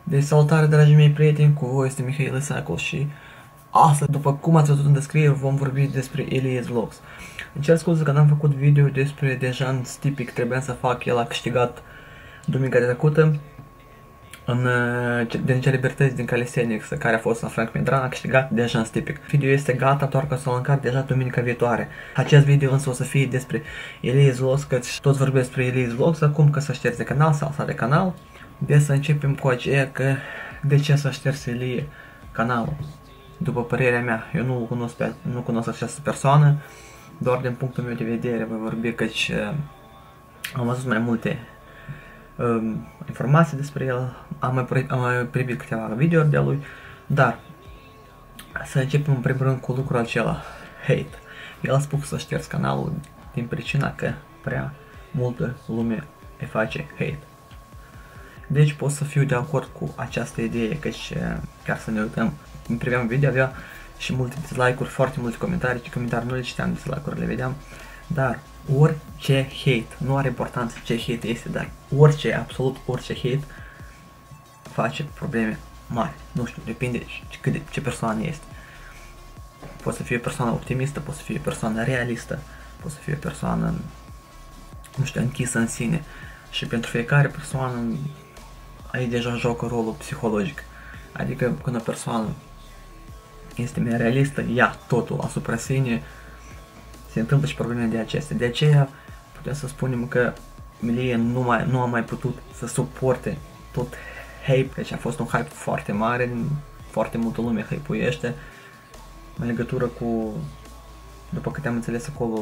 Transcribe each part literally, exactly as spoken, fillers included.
Deci salutare, dragii mei prieteni, cu voi este Mihail Isacul și astăzi, după cum ați văzut în descriere, vom vorbi despre Elias Vlogs. Îmi cer scuze că n-am făcut video despre Dejan Stipic, trebuia să fac, el a câștigat duminica trecută în, din celebrități din Calisthenics, care a fost la Frank Medran, a câștigat Dejan Stipic. Video este gata, doar că să-l încarc deja duminica viitoare. Acest video însă o să fie despre Elias Vlogs, că tot vorbesc despre Elias Vlogs acum, că să șterge canal sau să de canal. De să începem cu aceea că de ce să șterse Elie canalul. După părerea mea, eu nu cunosc, pe, nu cunosc această persoană, doar din punctul meu de vedere voi vorbi căci uh, am văzut mai multe uh, informații despre el, am mai, am mai privit câteva videouri de-a lui, dar să începem în primul rând cu lucrul acela, hate. El a spus să șters canalul din pricina că prea multă lume îi face hate. Deci pot să fiu de acord cu această idee, căci chiar să ne uităm, în priveam video avea și multe dislike-uri, foarte multe comentarii, și comentarii nu le citeam, dislike-uri le vedeam, dar orice hate, nu are importanță ce hate este, dar orice, absolut orice hate face probleme mari, nu știu, depinde cât de ce persoană este. Poate să fie o persoană optimistă, poate să fie o persoană realistă, poate să fie o persoană, nu știu, închisă în sine și pentru fiecare persoană aici deja joacă rolul psihologic, adică când o persoană este mai realistă, ia totul asupra sine, se întâmplă și probleme de acestea. De aceea putem să spunem că Elie nu, mai, nu a mai putut să suporte tot hype, deci a fost un hype foarte mare, foarte multă lume hype-uiește în legătură cu, după câte am înțeles acolo,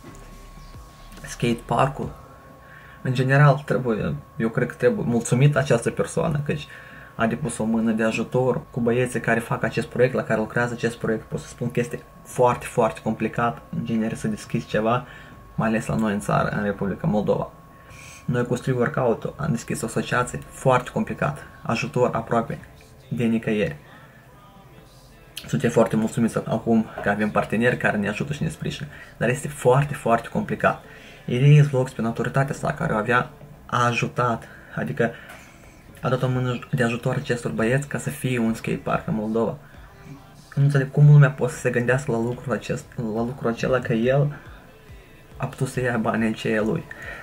skate park-ul. În general, trebuie, eu cred că trebuie mulțumit această persoană, căci a depus o mână de ajutor cu băieții care fac acest proiect, la care lucrează acest proiect. Pot să spun că este foarte, foarte complicat, în genere, să deschizi ceva, mai ales la noi în țară, în Republica Moldova. Noi cu Street Workout am deschis o asociație foarte complicat, ajutor aproape de nicăieri. Suntem foarte mulțumiți acum că avem parteneri care ne ajută și ne sprijină, dar este foarte, foarte complicat. Elias Vlogs, prin autoritatea sa care o avea, a ajutat, adică a dat o mână de ajutor acestor băieți ca să fie un skatepark în Moldova. Nu înțeleg cum lumea poate să se gândească la lucrul, acest, la lucrul acela că el a putut să ia banii aceia lui.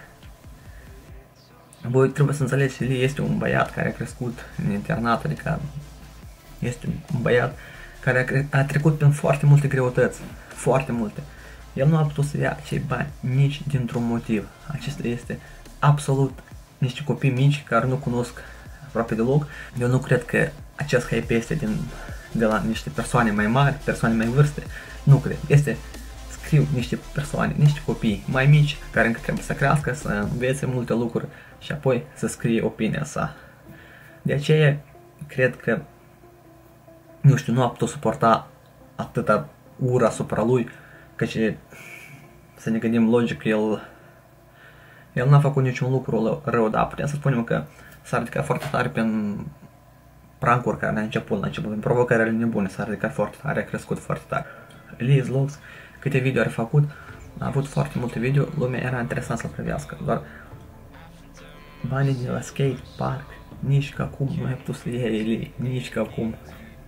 Voi trebuie să înțelegeți, Elie este un băiat care a crescut în internat, adică este un băiat care a, a trecut prin foarte multe greutăți, foarte multe. El nu a putut să ia acei bani nici dintr-un motiv. Acesta este absolut niște copii mici care nu cunosc aproape deloc. Eu nu cred că acest hype este din, de la niște persoane mai mari, persoane mai vârste. Nu cred. Este, scriu niște persoane, niște copii mai mici care încă trebuie să crească, să învețe multe lucruri și apoi să scrie opinia sa. De aceea cred că, nu știu, nu a putut suporta atâta ură asupra lui, căci să ne gândim logic, el el n-a făcut niciun lucru rău, dar putem să spunem că s-a ridicat foarte tare prin prank-uri care ne-a început la început, prin provocările nebune, s-a ridicat foarte tare, a crescut foarte tare. Elias Vlogs, câte video are făcut, a avut foarte multe video, lumea era interesant să-l privească, doar banii de la skate park, nici că acum nu ai putut să iei Elie, nici că acum.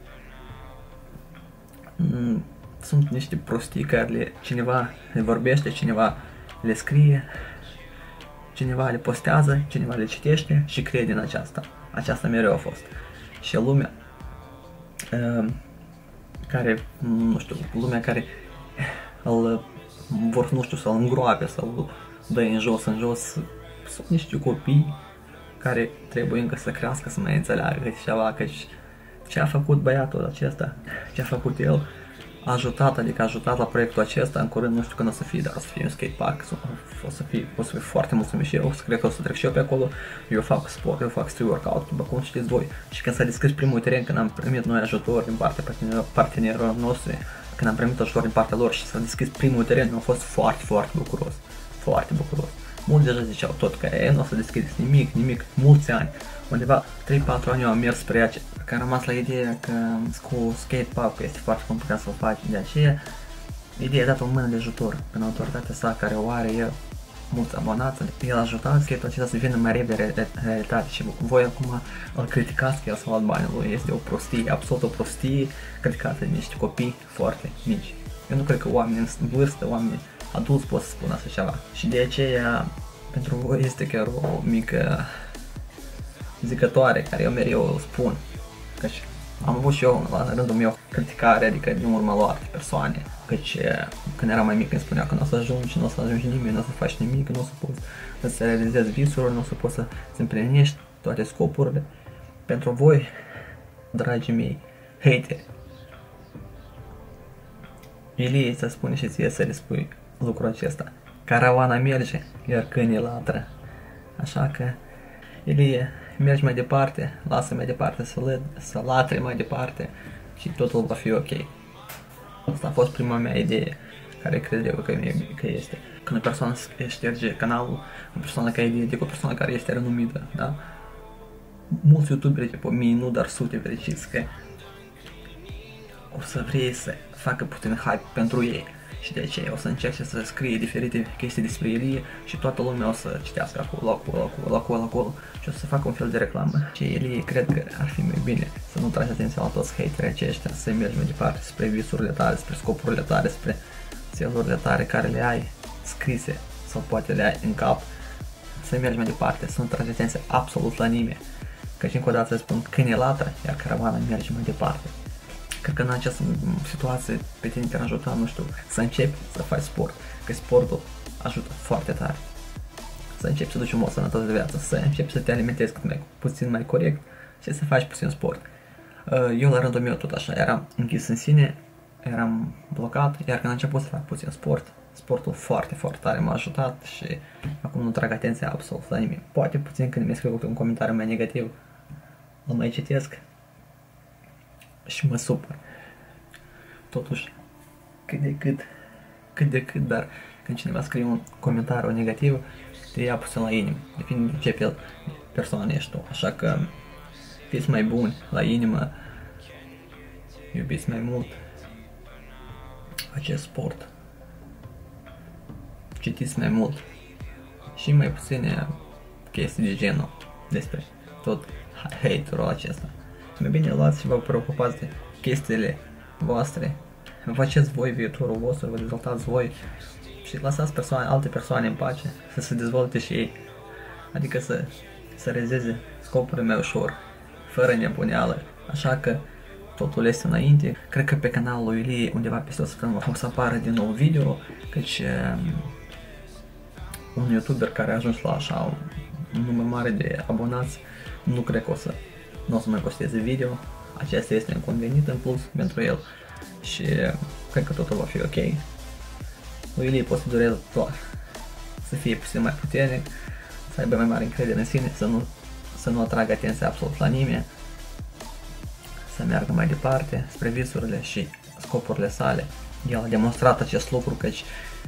Mm. Sunt niște prostii care le, cineva le vorbește, cineva le scrie, cineva le postează, cineva le citește și crede în aceasta. Aceasta mereu a fost. Și lumea uh, care, nu știu, lumea care îl vor, nu știu, să-l îngroape, să-l dă în jos, în jos, sunt niște copii care trebuie încă să crească, să mai înțeleagă ceva, căci ce a făcut băiatul acesta, ce a făcut el, a ajutat, adică a ajutat la proiectul acesta, în curând nu știu când o să fie, dar o să fie un skatepark, o să fie, o să fie foarte mulțumit și eu, cred că o să trec și eu pe acolo, eu fac sport, eu fac street workout, după cum știți voi, și când s-a deschis primul teren, când am primit noi ajutor din partea partenerilor noștri, când am primit ajutor din partea lor și s-a deschis primul teren, am fost foarte, foarte bucuros, foarte bucuros. Mulți deja ziceau tot că e, nu o să deschideți nimic, nimic, mulți ani. Undeva trei patru ani eu am mers spre aceea, că am rămas la ideea că cu skatepark este foarte complicat să o faci, de aceea ideea a dat o mână de ajutor prin autoritatea sa care o are el mulți abonați, el a ajutat skatul acesta să devină mai repede realitate și voi acum îl criticați că el s-a luat banii lui, este o prostie, absolut o prostie criticată de niște copii foarte mici. Eu nu cred că oamenii în vârstă, oamenii adulți pot să spună așa ceva și de aceea pentru voi este chiar o mică zicătoare care eu mereu spun, căci am avut și eu la rândul meu criticare, adică din urma lor alte persoane, căci când eram mai mic îmi spunea că nu o să ajungi, nu o să ajungi nimeni, nu o să faci nimic, nu o să poți să realizezi visurile, nu o să poți să împlinești toate scopurile. Pentru voi, dragii mei, hateri, Ilie să spune și ție să le spui lucrul acesta. Caravana merge, iar câinii latră. Așa că, Ilie, mergi mai departe, lasă mai departe să, le, să latre mai departe și totul va fi ok. Asta a fost prima mea idee, care cred eu că, că este. Când o persoană șterge canalul, o persoană ca idee, adică o persoană care este renumită, da? Mulți youtuberi, tipo mii, nu dar sute, fericiți că o să vrei să facă puțin hype pentru ei. Și de aceea o să încerce să scrie diferite chestii despre Ilie și toată lumea o să citească acolo, acolo, acolo, acolo, acolo și o să facă un fel de reclamă. Și Ilie cred că ar fi mai bine să nu tragi atenția la toți haterii aceștia, să mergi mai departe spre visurile tale, spre scopurile tale, spre țelurile tale care le ai scrise sau poate le ai în cap, să mergi mai departe, să nu tragi atenția absolut la nimeni. Căci încă o dată spun, câine latră, iar caravana merge mai departe. Cred că în această situație pe tine te-ar ajuta, nu știu, să începi să faci sport, că sportul ajută foarte tare. Să începi să duci un mod sănătos de viață, să începi să te alimentezi cât mai puțin mai corect și să faci puțin sport. Eu la rândul meu tot așa, eram închis în sine, eram blocat, iar când am început să fac puțin sport, sportul foarte, foarte tare m-a ajutat și acum nu trag atenția absolut la nimic. Poate puțin când mi scriu un comentariu mai negativ, îl mai citesc și mă supăr. Totuși, cât de cât, cât de cât, dar când cineva scrie un comentariu negativ, te ia puțin la inimă. Depinde de ce fel persoană ești tu. Așa că fiți mai buni la inimă, iubiți mai mult acest sport, citiți mai mult și mai puține chestii de genul despre tot hate-ul acesta. Mai bine luați și vă preocupați de chestiile voastre, faceți voi viitorul vostru, vă dezvoltați voi și lăsați persoane, alte persoane în pace, să se dezvolte și ei, adică să, să realizeze scopurile mai ușor, fără nebuneală. Așa că totul este înainte. Cred că pe canalul lui Ilie undeva peste o săptămână o să apară din nou video, căci um, un youtuber care a ajuns la așa un număr mare de abonați, nu cred că o să nu o să mai posteze video. Acesta este inconvenit în plus pentru el și cred că totul va fi ok. Lui Ilie pot să dureze doar să fie puțin mai puternic, să aibă mai mare încredere în sine, să nu, să nu atragă atenția absolut la nimeni, să meargă mai departe spre visurile și scopurile sale. El a demonstrat acest lucru, căci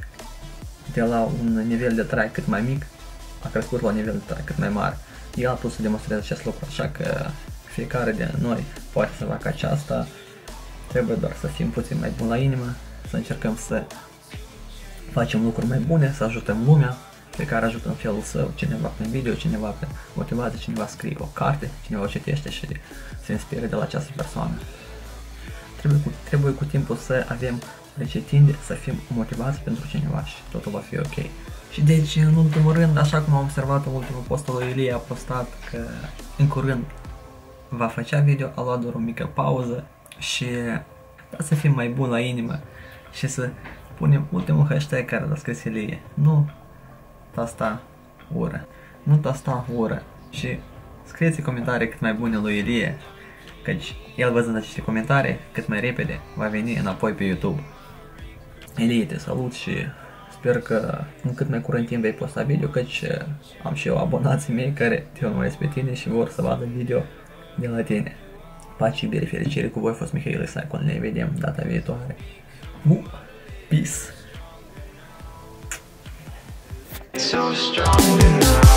de la un nivel de trai cât mai mic a crescut la un nivel de trai cât mai mare. El a putut să demonstreze acest lucru, așa că fiecare de noi poate să facă aceasta. Trebuie doar să fim puțin mai buni la inimă, să încercăm să facem lucruri mai bune, să ajutăm lumea. Fiecare ajută în felul său, cineva prin video, cineva prin motivație, cineva scrie o carte, cineva o citește și se inspiră de la această persoană. Trebuie cu, trebuie cu timpul să avem recetinde, să fim motivați pentru cineva și totul va fi ok. Și deci, în ultimul rând, așa cum am observat în ultimul post al lui Ilie, a postat că în curând va face video, a luat doar o mică pauză și da, să fim mai buni la inimă și să punem ultimul hashtag care l-a scris Ilie. Nu tasta ură. Nu tasta ură. Și scrieți comentarii cât mai bune lui Ilie, căci el văzând aceste comentarii, cât mai repede va veni înapoi pe YouTube. Ilie, te salut și sper că în cât mai curând timp vei posta video, căci am și eu abonații mei care te urmăresc pe tine și vor să vadă video de la tine. Pace, iubire, fericire, cu voi a fost Mihail Isacul, ne vedem data viitoare. Uh, peace! So strong enough.